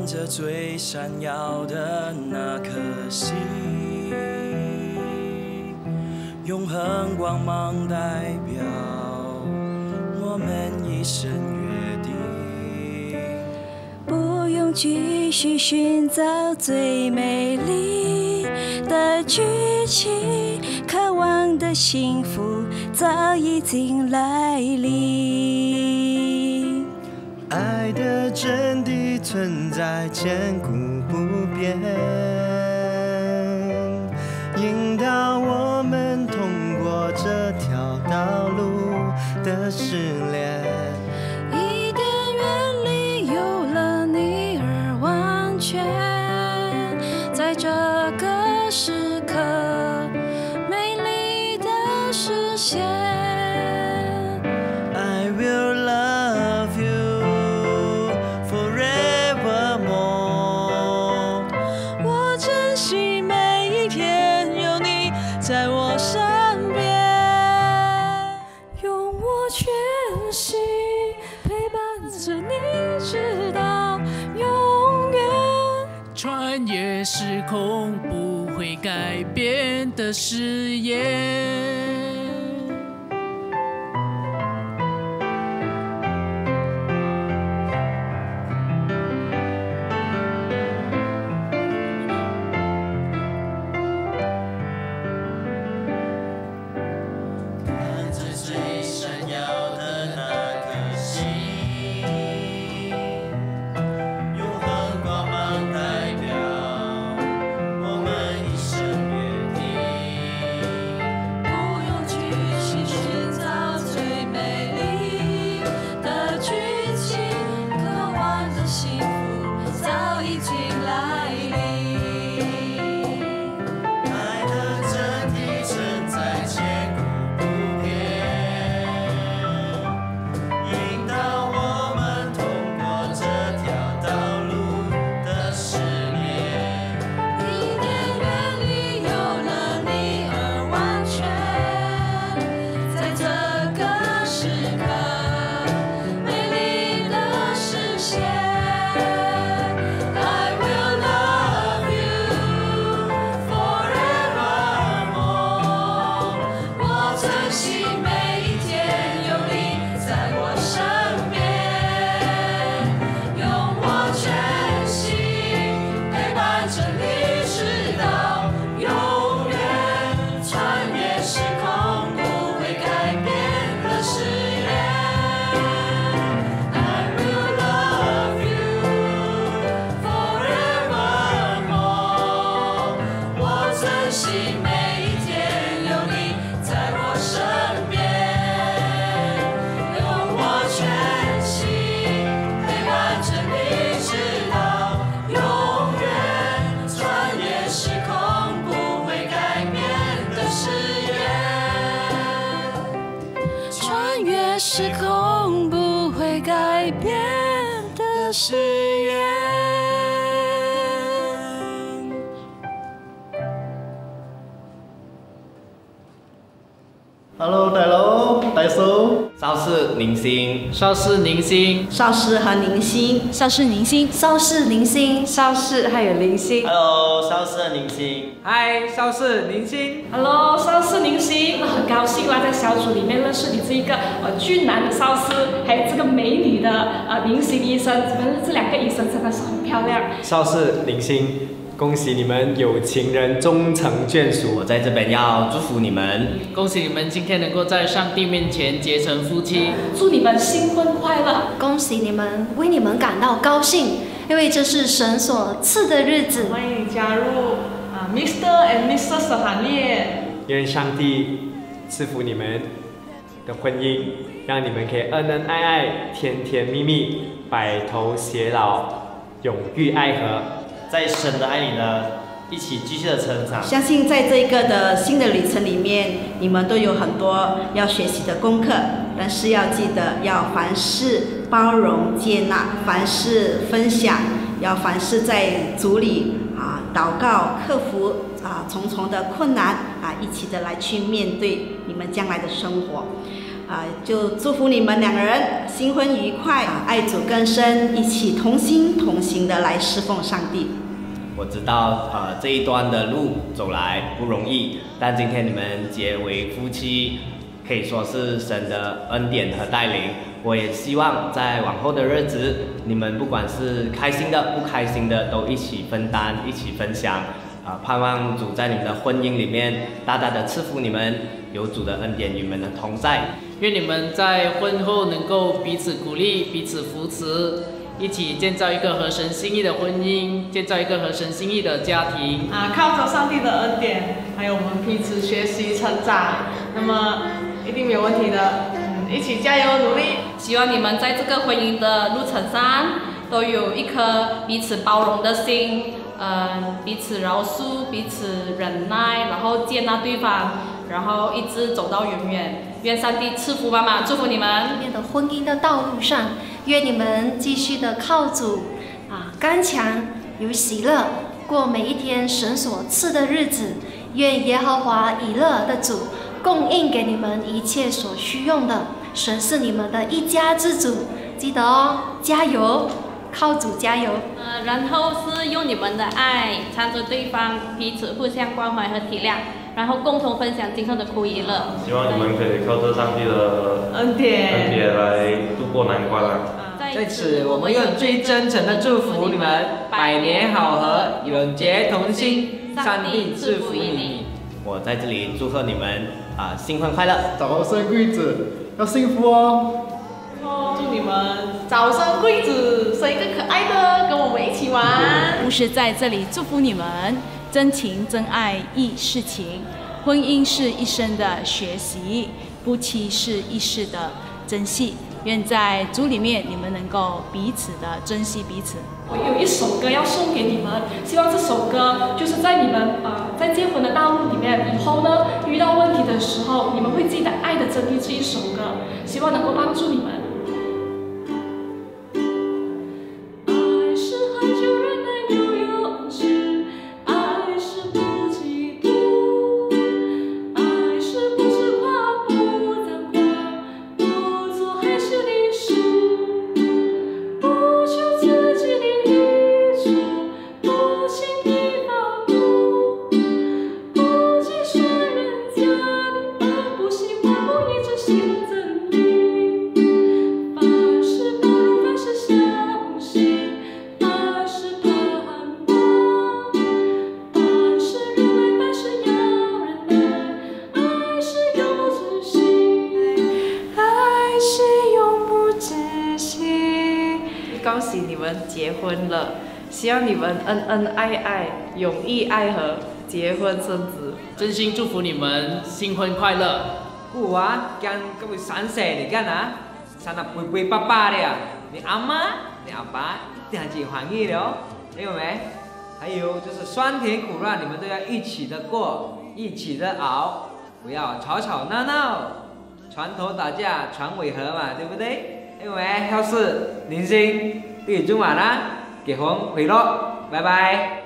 着最闪耀的那颗星，永恒光芒代表我们一生约定。 不用继续寻找最美丽的剧情，渴望的幸福早已经来临。 爱的真谛存在千古不变，引导我们通过这条道路的试炼。 伊甸园里有了你而完全，在这个时刻美丽的实现。 I will love you forevermore。 我珍惜每一天有你在我身边，用我全心陪伴着你直到永远。 穿越时空不会改变的誓言。 时空不会改变的誓言。 Hello， 大佬，大嫂， 邵氏宁星， 邵氏宁星， 邵氏和宁星， 邵氏宁星， 邵氏宁星， 邵氏还有宁星。 Hello， 邵氏宁星。 嗨，邵氏宁星。 Hello， 邵氏宁星，很高兴啦，在小组里面认识你这一个俊男的邵氏，还有这个美女的明星医生，这两个医生真的是很漂亮。 邵氏宁星。恭喜你们有情人终成眷属！ 我在这边要祝福你们， 恭喜你们今天能够在上帝面前结成夫妻， 祝你们新婚快乐！ 恭喜你们，为你们感到高兴，因为这是神所赐的日子。 欢迎你加入Mr. and Mrs. 的行列。 愿上帝赐福你们的婚姻，让你们可以恩恩爱爱、甜甜蜜蜜、白头偕老、永浴爱河。 在神的爱里呢，一起继续的成长。 相信在这一个的新的旅程里面，你们都有很多要学习的功课，但是要记得要凡事包容接纳，凡事分享，要凡事在主里祷告，克服重重的困难一起的来去面对你们将来的生活。 就祝福你们两个人新婚愉快，爱主更深，一起同心同行的来侍奉上帝。 我知道这一段的路走来不容易，但今天你们结为夫妻，可以说是神的恩典和带领。我也希望在往后的日子，你们不管是开心的、不开心的，都一起分担、一起分享。盼望主在你们的婚姻里面大大的赐福你们，有主的恩典与你们的同在。 愿你们在婚后能够彼此鼓励、彼此扶持，一起建造一个合神心意的婚姻，建造一个合神心意的家庭。 靠着上帝的恩典，还有我们彼此学习成长，那么一定没有问题的。一起加油努力！ 希望你们在这个婚姻的路程上，都有一颗彼此包容的心，彼此饶恕，彼此忍耐，然后接纳对方，然后一直走到永远。愿上帝赐福满满，祝福你们。 的婚姻的道路上，愿你们继续的靠主刚强有喜乐，过每一天神所赐的日子。愿耶和华以勒的主供应给你们一切所需用的。神是你们的一家之主，记得哦，加油，靠主加油。 然后是用你们的爱缠着对方，彼此互相关怀和体谅，然后共同分享今后的苦与乐。 希望你们可以靠着上帝的恩典来度过难关啦。 在此，我们用最真诚的祝福你们百年好合，永结同心，上帝赐福于你。 我在这里祝贺你们新婚快乐， 早生贵子，要幸福哦！ 祝你们早生贵子，生一个可爱的，跟我们一起玩。 牧师在这里祝福你们，真情真爱亦是情，婚姻是一生的学习，夫妻是一世的珍惜。愿在主里面，你们能够彼此的珍惜彼此。 我有一首歌要送给你们，希望这首歌就是在你们在结婚的道路里面，以后呢遇到问题的时候，你们会记得《爱的真谛》这一首歌，希望能够帮助你们。 恭喜你们结婚了，希望你们恩恩爱爱，永浴爱河，结婚生子。 真心祝福你们新婚快乐。 古啊，跟各位3岁你干啊，sana vui vui papa的呀，你阿妈、你阿爸一定很欢喜的哦，听懂没？还有就是酸甜苦辣，你们都要一起的过，一起的熬，不要吵吵闹闹，船头打架船尾和嘛，对不对？因为要是零星，预祝晚安，结婚快乐，拜拜。